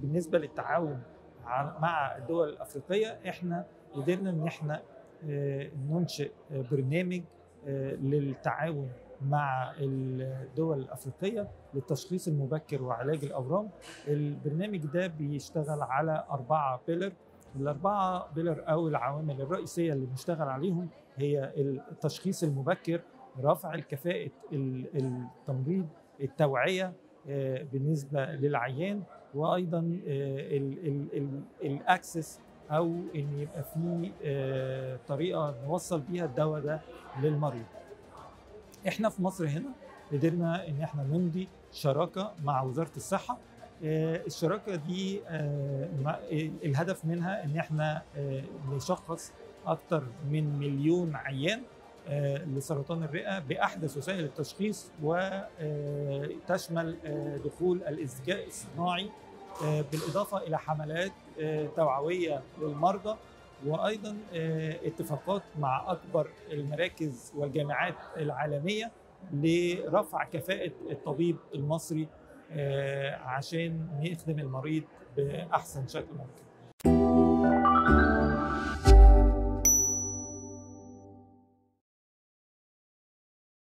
بالنسبه للتعاون مع الدول الافريقيه، احنا قدرنا ان احنا ننشئ برنامج للتعاون مع الدول الافريقيه للتشخيص المبكر وعلاج الاورام. البرنامج ده بيشتغل على 4 بيلر. الأربعة بيلر أو العوامل الرئيسية اللي بنشتغل عليهم هي التشخيص المبكر، رفع الكفاءة التمريض، التوعية بالنسبة للعيان، وأيضا الأكسس أو إن يبقى في طريقة نوصل بيها الدواء ده للمريض. إحنا في مصر هنا قدرنا إن إحنا نمضي شراكة مع وزارة الصحة. الشراكة دي الهدف منها إن إحنا نشخص أكثر من 1,000,000 عيان لسرطان الرئة بأحدث وسائل التشخيص، وتشمل دخول الذكاء الصناعي بالإضافة إلى حملات توعوية للمرضى، وأيضا اتفاقات مع أكبر المراكز والجامعات العالمية لرفع كفاءة الطبيب المصري عشان نخدم المريض بأحسن شكل ممكن.